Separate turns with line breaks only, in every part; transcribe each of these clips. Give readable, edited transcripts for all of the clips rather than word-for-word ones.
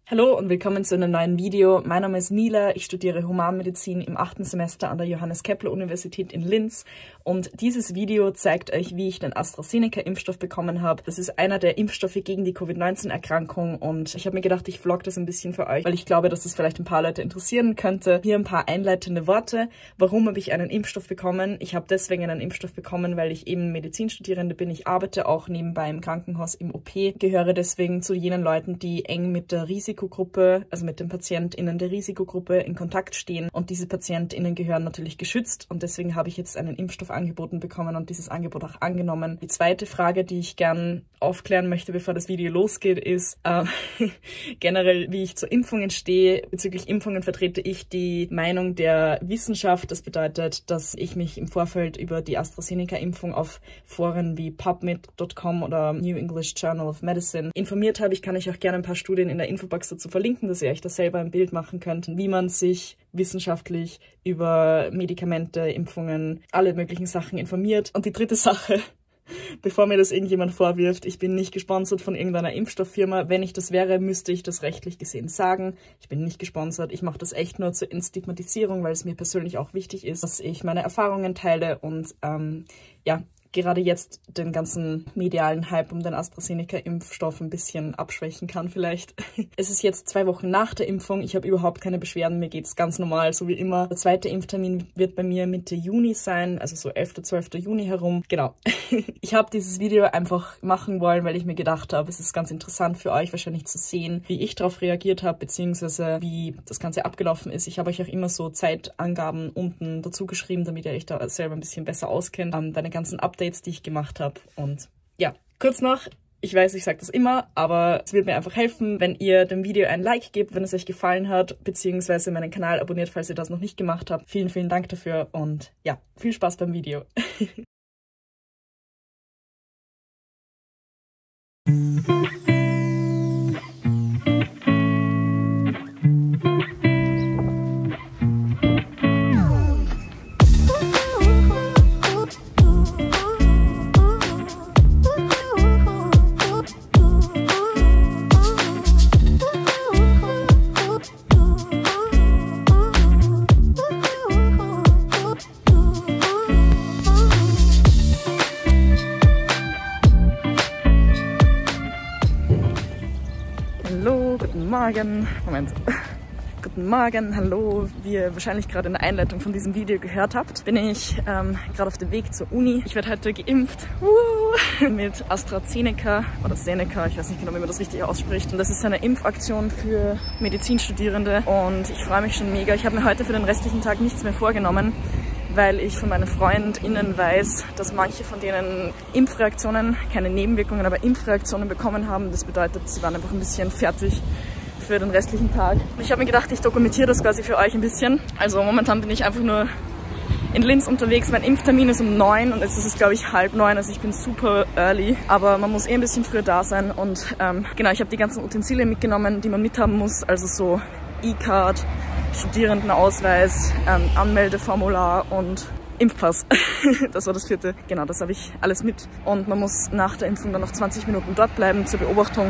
Hallo und willkommen zu einem neuen Video. Mein Name ist Mila, ich studiere Humanmedizin im 8. Semester an der Johannes Kepler Universität in Linz und dieses Video zeigt euch, wie ich den AstraZeneca-Impfstoff bekommen habe. Das ist einer der Impfstoffe gegen die Covid-19-Erkrankung und ich habe mir gedacht, ich vlog das ein bisschen für euch, weil ich glaube, dass das vielleicht ein paar Leute interessieren könnte. Hier ein paar einleitende Worte. Warum habe ich einen Impfstoff bekommen? Ich habe deswegen einen Impfstoff bekommen, weil ich eben Medizinstudierende bin. Ich arbeite auch nebenbei im Krankenhaus im OP, gehöre deswegen zu jenen Leuten, die eng mit der Risikogruppe, also mit den PatientInnen der Risikogruppe in Kontakt stehen und diese PatientInnen gehören natürlich geschützt und deswegen habe ich jetzt einen Impfstoff angeboten bekommen und dieses Angebot auch angenommen. Die zweite Frage, die ich gern aufklären möchte, bevor das Video losgeht, ist generell, wie ich zu Impfungen stehe. Bezüglich Impfungen vertrete ich die Meinung der Wissenschaft. Das bedeutet, dass ich mich im Vorfeld über die AstraZeneca-Impfung auf Foren wie PubMed.com oder New English Journal of Medicine informiert habe. Ich kann euch auch gerne ein paar Studien in der Infobox dazu verlinken, dass ihr euch das selber ein Bild machen könnt, wie man sich wissenschaftlich über Medikamente, Impfungen, alle möglichen Sachen informiert. Und die dritte Sache, bevor mir das irgendjemand vorwirft, ich bin nicht gesponsert von irgendeiner Impfstofffirma. Wenn ich das wäre, müsste ich das rechtlich gesehen sagen. Ich bin nicht gesponsert. Ich mache das echt nur zur Entstigmatisierung, weil es mir persönlich auch wichtig ist, dass ich meine Erfahrungen teile und ja, gerade jetzt den ganzen medialen Hype um den AstraZeneca-Impfstoff ein bisschen abschwächen kann vielleicht. Es ist jetzt 2 Wochen nach der Impfung. Ich habe überhaupt keine Beschwerden. Mir geht's ganz normal, so wie immer. Der zweite Impftermin wird bei mir Mitte Juni sein, also so 11., 12. Juni herum. Genau. Ich habe dieses Video einfach machen wollen, weil ich mir gedacht habe, es ist ganz interessant für euch wahrscheinlich zu sehen, wie ich darauf reagiert habe, beziehungsweise wie das Ganze abgelaufen ist. Ich habe euch auch immer so Zeitangaben unten dazu geschrieben, damit ihr euch da selber ein bisschen besser auskennt. Deine ganzen Updates, die ich gemacht habe. Und ja, kurz noch, ich weiß, ich sage das immer, aber es wird mir einfach helfen, wenn ihr dem Video ein Like gebt, wenn es euch gefallen hat, beziehungsweise meinen Kanal abonniert, falls ihr das noch nicht gemacht habt. Vielen, vielen Dank dafür und ja, viel Spaß beim Video. Hallo, guten Morgen. Moment. Guten Morgen, hallo. Wie ihr wahrscheinlich gerade in der Einleitung von diesem Video gehört habt, bin ich gerade auf dem Weg zur Uni. Ich werde heute geimpft mit AstraZeneca oder Seneca, ich weiß nicht genau, wie man das richtig ausspricht. Und das ist eine Impfaktion für Medizinstudierende und ich freue mich schon mega. Ich habe mir heute für den restlichen Tag nichts mehr vorgenommen, weil ich von meinen FreundInnen weiß, dass manche von denen Impfreaktionen, keine Nebenwirkungen, aber Impfreaktionen bekommen haben. Das bedeutet, sie waren einfach ein bisschen fertig für den restlichen Tag. Ich habe mir gedacht, ich dokumentiere das quasi für euch ein bisschen. Also momentan bin ich einfach nur in Linz unterwegs. Mein Impftermin ist um 9 und jetzt ist es, glaube ich, 8:30, also ich bin super early. Aber man muss ein bisschen früher da sein und genau, ich habe die ganzen Utensilien mitgenommen, die man mithaben muss, also so E-Card, Studierendenausweis, Anmeldeformular und Impfpass. Das war das 4. Genau, das habe ich alles mit. Und man muss nach der Impfung dann noch 20 Minuten dort bleiben zur Beobachtung.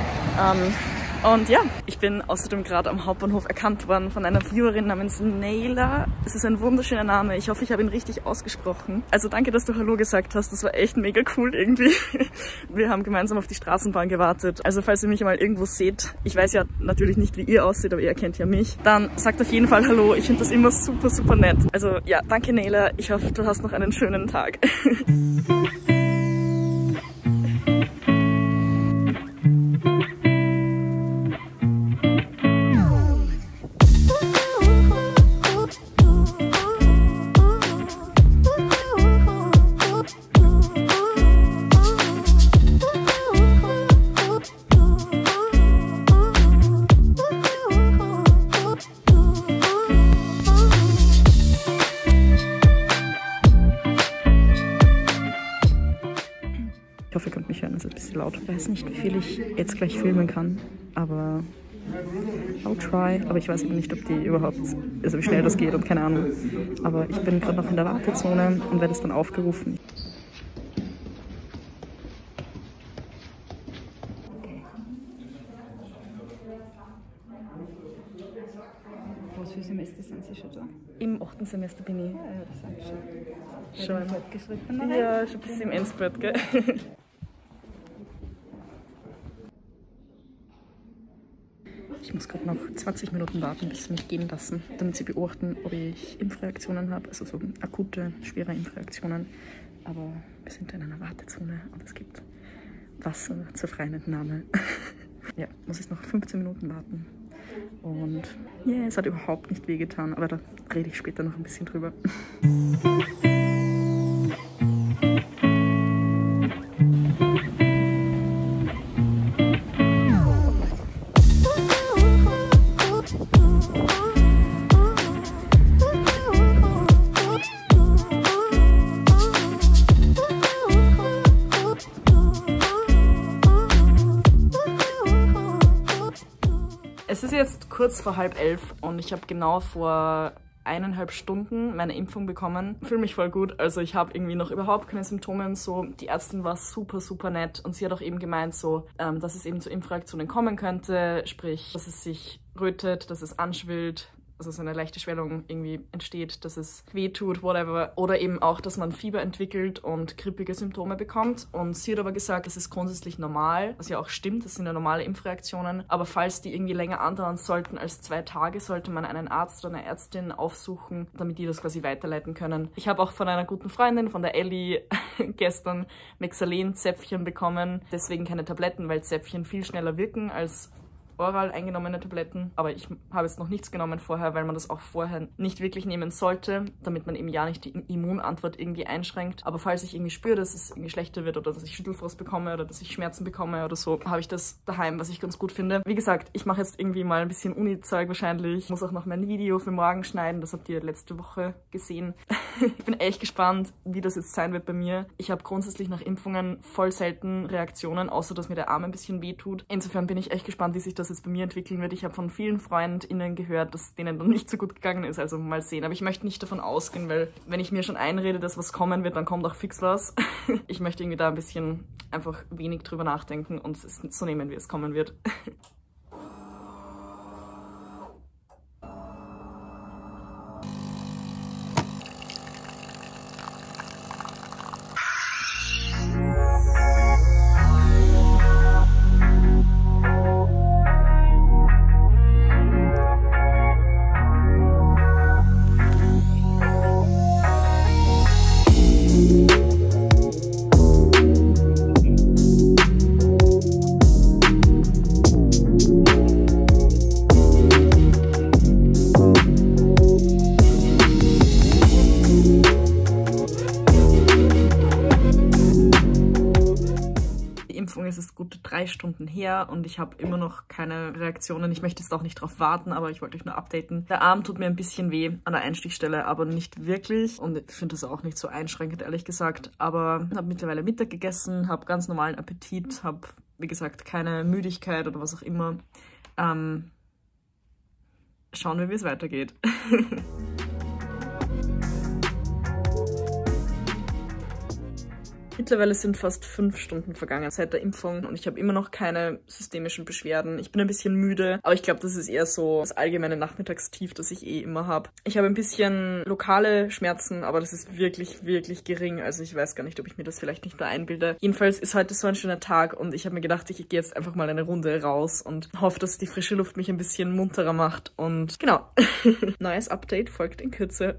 Und ja, ich bin außerdem gerade am Hauptbahnhof erkannt worden von einer Viewerin namens Nayla. Es ist ein wunderschöner Name. Ich hoffe, ich habe ihn richtig ausgesprochen. Also danke, dass du Hallo gesagt hast. Das war echt mega cool irgendwie. Wir haben gemeinsam auf die Straßenbahn gewartet. Also falls ihr mich mal irgendwo seht, ich weiß ja natürlich nicht, wie ihr aussieht, aber ihr kennt ja mich, dann sagt auf jeden Fall Hallo. Ich finde das immer super, super nett. Also ja, danke Nayla. Ich hoffe, du hast noch einen schönen Tag. Ich hoffe, ihr könnt mich hören, es ist ein bisschen laut. Ich weiß nicht, wie viel ich jetzt gleich filmen kann, aber I'll try. Aber ich weiß eben nicht, ob die überhaupt, also wie schnell das geht und keine Ahnung. Aber ich bin gerade noch in der Wartezone und werde es dann aufgerufen.
Was für Semester sind Sie schon da?
Im 8. Semester bin ich.
Ja, das sind
Schon.
fortgeschritten.
Ja, schon ein bisschen im Endspurt, gell? Ich muss gerade noch 20 Minuten warten, bis sie mich gehen lassen, damit sie beobachten, ob ich Impfreaktionen habe, also so akute, schwere Impfreaktionen. Aber wir sind in einer Wartezone und es gibt Wasser zur freien Entnahme. Ja, muss ich noch 15 Minuten warten. Und ja, es hat überhaupt nicht wehgetan, aber da rede ich später noch ein bisschen drüber. Es ist jetzt kurz vor 10:30 und ich habe genau vor 1,5 Stunden meine Impfung bekommen. Ich fühle mich voll gut, also ich habe irgendwie noch überhaupt keine Symptome und so. Die Ärztin war super, super nett und sie hat auch eben gemeint, so, dass es eben zu Impfreaktionen kommen könnte, sprich, dass es sich rötet, dass es anschwillt, also so eine leichte Schwellung irgendwie entsteht, dass es weh tut, whatever. Oder eben auch, dass man Fieber entwickelt und grippige Symptome bekommt. Und sie hat aber gesagt, das ist grundsätzlich normal, was ja auch stimmt, das sind ja normale Impfreaktionen. Aber falls die irgendwie länger andauern sollten als 2 Tage, sollte man einen Arzt oder eine Ärztin aufsuchen, damit die das quasi weiterleiten können. Ich habe auch von einer guten Freundin, von der Ellie, gestern Mexalen-Zäpfchen bekommen. Deswegen keine Tabletten, weil Zäpfchen viel schneller wirken als oral eingenommene Tabletten, aber ich habe jetzt noch nichts genommen vorher, weil man das auch vorher nicht wirklich nehmen sollte, damit man eben ja nicht die Immunantwort irgendwie einschränkt. Aber falls ich irgendwie spüre, dass es irgendwie schlechter wird oder dass ich Schüttelfrost bekomme oder dass ich Schmerzen bekomme oder so, habe ich das daheim, was ich ganz gut finde. Wie gesagt, ich mache jetzt irgendwie mal ein bisschen Uni-Zeug wahrscheinlich. Ich muss auch noch mein Video für morgen schneiden, das habt ihr letzte Woche gesehen. Ich bin echt gespannt, wie das jetzt sein wird bei mir. Ich habe grundsätzlich nach Impfungen voll selten Reaktionen, außer dass mir der Arm ein bisschen weh tut. Insofern bin ich echt gespannt, wie sich das jetzt bei mir entwickeln wird. Ich habe von vielen FreundInnen gehört, dass denen dann nicht so gut gegangen ist, also mal sehen. Aber ich möchte nicht davon ausgehen, weil wenn ich mir schon einrede, dass was kommen wird, dann kommt auch fix was. Ich möchte irgendwie da ein bisschen einfach wenig drüber nachdenken und es so nehmen, wie es kommen wird. Es ist gute 3 Stunden her und ich habe immer noch keine Reaktionen. Ich möchte jetzt auch nicht drauf warten, aber ich wollte euch nur updaten. Der Arm tut mir ein bisschen weh an der Einstichstelle, aber nicht wirklich. Und ich finde das auch nicht so einschränkend, ehrlich gesagt. Aber ich habe mittlerweile Mittag gegessen, habe ganz normalen Appetit, habe, wie gesagt, keine Müdigkeit oder was auch immer. Schauen wir, wie es weitergeht. Mittlerweile sind fast 5 Stunden vergangen seit der Impfung und ich habe immer noch keine systemischen Beschwerden. Ich bin ein bisschen müde, aber ich glaube, das ist eher so das allgemeine Nachmittagstief, das ich eh immer habe. Ich habe ein bisschen lokale Schmerzen, aber das ist wirklich, wirklich gering. Also ich weiß gar nicht, ob ich mir das vielleicht nicht nur einbilde. Jedenfalls ist heute so ein schöner Tag und ich habe mir gedacht, ich gehe jetzt einfach mal eine Runde raus und hoffe, dass die frische Luft mich ein bisschen munterer macht. Und genau, neues Update folgt in Kürze.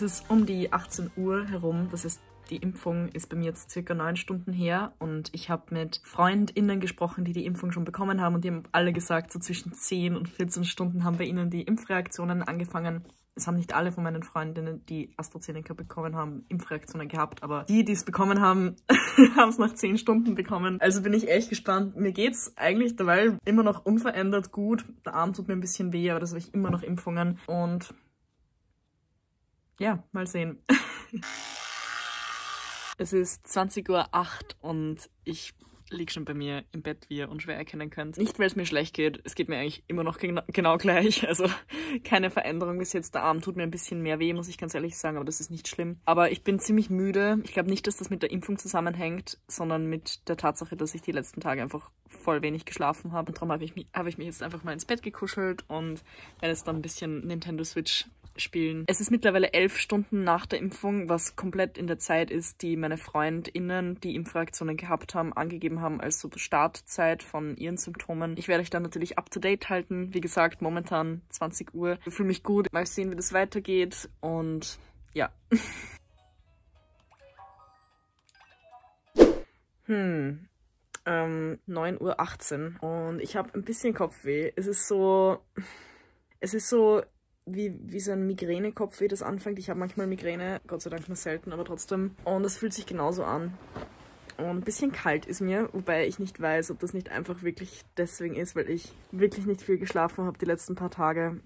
Es ist um die 18 Uhr herum, das ist die Impfung ist bei mir jetzt circa 9 Stunden her und ich habe mit FreundInnen gesprochen, die die Impfung schon bekommen haben und die haben alle gesagt, so zwischen 10 und 14 Stunden haben bei ihnen die Impfreaktionen angefangen. Es haben nicht alle von meinen Freundinnen, die AstraZeneca bekommen haben, Impfreaktionen gehabt, aber die es bekommen haben, haben es nach 10 Stunden bekommen. Also bin ich echt gespannt. Mir geht's eigentlich derweil immer noch unverändert gut. Der Arm tut mir ein bisschen weh, aber das habe ich immer noch Impfungen und ja, mal sehen. Es ist 20:08 Uhr und ich liege schon bei mir im Bett, wie ihr unschwer erkennen könnt. Nicht, weil es mir schlecht geht, es geht mir eigentlich immer noch genau gleich. Also keine Veränderung bis jetzt. Der Arm tut mir ein bisschen mehr weh, muss ich ganz ehrlich sagen, aber das ist nicht schlimm. Aber ich bin ziemlich müde. Ich glaube nicht, dass das mit der Impfung zusammenhängt, sondern mit der Tatsache, dass ich die letzten Tage einfach voll wenig geschlafen habe. Und darum habe ich mich jetzt einfach mal ins Bett gekuschelt und werde jetzt dann ein bisschen Nintendo Switch spielen. Es ist mittlerweile 11 Stunden nach der Impfung, was komplett in der Zeit ist, die meine FreundInnen, die Impfreaktionen gehabt haben, angegeben haben als so Startzeit von ihren Symptomen. Ich werde euch dann natürlich up to date halten. Wie gesagt, momentan 20 Uhr. Ich fühle mich gut. Mal sehen, wie das weitergeht und ja. 9:18 Uhr und ich habe ein bisschen Kopfweh. Es ist so wie so ein Migränekopfweh, das anfängt. Ich habe manchmal Migräne, Gott sei Dank nur selten, aber trotzdem. Und es fühlt sich genauso an. Und ein bisschen kalt ist mir, wobei ich nicht weiß, ob das nicht einfach wirklich deswegen ist, weil ich wirklich nicht viel geschlafen habe die letzten paar Tage.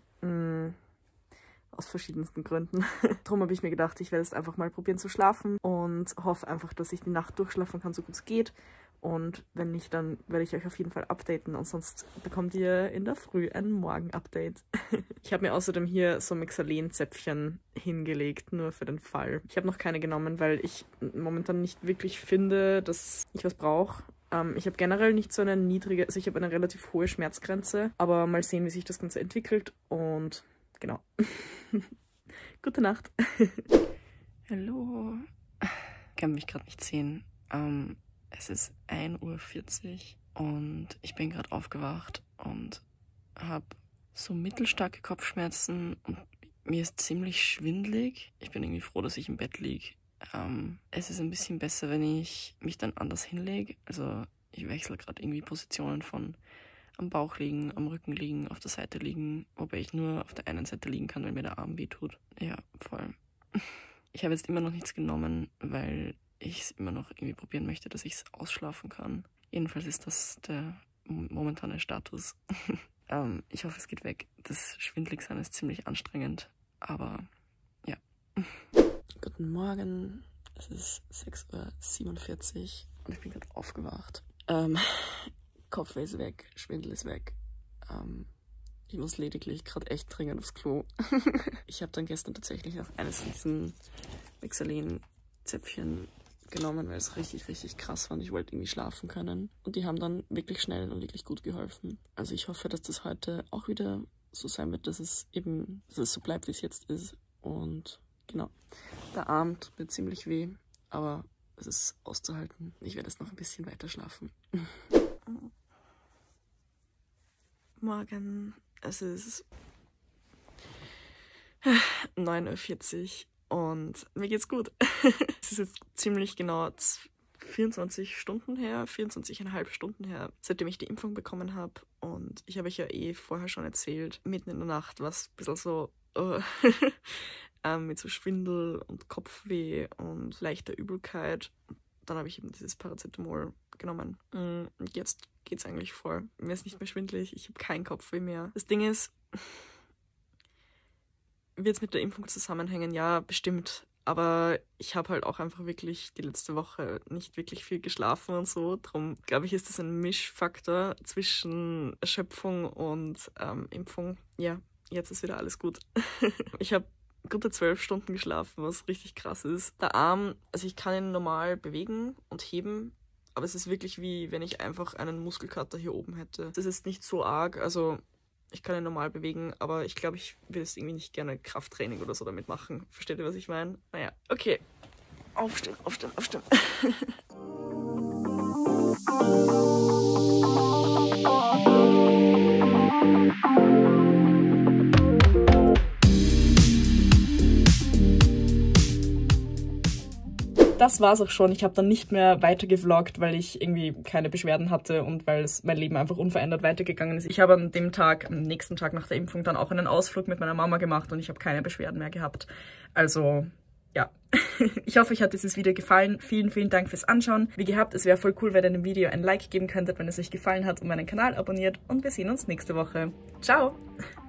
Aus verschiedensten Gründen. Darum habe ich mir gedacht, ich werde jetzt einfach mal probieren zu schlafen und hoffe einfach, dass ich die Nacht durchschlafen kann, so gut es geht. Und wenn nicht, dann werde ich euch auf jeden Fall updaten und sonst bekommt ihr in der Früh ein Morgen-Update. Ich habe mir außerdem hier so Mexalen-Zäpfchen hingelegt, nur für den Fall. Ich habe noch keine genommen, weil ich momentan nicht wirklich finde, dass ich was brauche. Ich habe generell nicht so eine niedrige, also ich habe eine relativ hohe Schmerzgrenze, aber mal sehen, wie sich das Ganze entwickelt und genau. Gute Nacht. Hallo. Ich kann mich gerade nicht sehen. Es ist 1:40 Uhr und ich bin gerade aufgewacht und habe so mittelstarke Kopfschmerzen und mir ist ziemlich schwindelig. Ich bin irgendwie froh, dass ich im Bett liege. Es ist ein bisschen besser, wenn ich mich dann anders hinlege. Also ich wechsle gerade irgendwie Positionen von am Bauch liegen, am Rücken liegen, auf der Seite liegen, wobei ich nur auf der einen Seite liegen kann, weil mir der Arm weh tut. Ja, voll. Ich habe jetzt immer noch nichts genommen, weil ich es immer noch irgendwie probieren möchte, dass ich es ausschlafen kann. Jedenfalls ist das der momentane Status. Ich hoffe, es geht weg. Das Schwindeligsein ist ziemlich anstrengend, aber ja. Guten Morgen, es ist 6:47 Uhr und ich bin gerade aufgewacht. Kopfweh ist weg, Schwindel ist weg. Ich muss lediglich gerade echt dringend aufs Klo. Ich habe dann gestern tatsächlich noch eines von diesen Mexalen-Zäpfchen genommen, weil es richtig, richtig krass war und ich wollte irgendwie schlafen können. Und die haben dann wirklich schnell und wirklich gut geholfen. Also ich hoffe, dass das heute auch wieder so sein wird, dass es so bleibt, wie es jetzt ist. Und genau, der Arm tut mir ziemlich weh, aber es ist auszuhalten. Ich werde jetzt noch ein bisschen weiter schlafen. Morgen, es ist 9:40 Uhr und mir geht's gut. Es ist jetzt ziemlich genau 24 Stunden her, 24,5 Stunden her, seitdem ich die Impfung bekommen habe. Und ich habe euch ja vorher schon erzählt, mitten in der Nacht war es ein bisschen so mit so Schwindel und Kopfweh und leichter Übelkeit. Dann habe ich eben dieses Paracetamol genommen. Und jetzt geht's eigentlich voll. Mir ist nicht mehr schwindelig, ich habe keinen Kopfweh mehr. Das Ding ist, wird es mit der Impfung zusammenhängen? Ja, bestimmt. Aber ich habe halt auch einfach wirklich die letzte Woche nicht wirklich viel geschlafen und so. Darum glaube ich, ist das ein Mischfaktor zwischen Erschöpfung und Impfung. Ja, jetzt ist wieder alles gut. Ich habe gute 12 Stunden geschlafen, was richtig krass ist. Der Arm, also ich kann ihn normal bewegen und heben, aber es ist wirklich wie wenn ich einfach einen Muskelkater hier oben hätte. Das ist nicht so arg, also ich kann ihn normal bewegen, aber ich glaube, ich will jetzt irgendwie nicht gerne Krafttraining oder so damit machen. Versteht ihr, was ich meine? Naja, okay. Aufstehen, aufstehen, aufstehen. das war's auch schon. Ich habe dann nicht mehr weiter gevloggt, weil ich irgendwie keine Beschwerden hatte und weil mein Leben einfach unverändert weitergegangen ist. Ich habe am nächsten Tag nach der Impfung dann auch einen Ausflug mit meiner Mama gemacht und ich habe keine Beschwerden mehr gehabt. Also ja, ich hoffe, euch hat dieses Video gefallen. Vielen, vielen Dank fürs Anschauen. Wie gehabt, es wäre voll cool, wenn ihr dem Video ein Like geben könntet, wenn es euch gefallen hat und meinen Kanal abonniert. Und wir sehen uns nächste Woche. Ciao!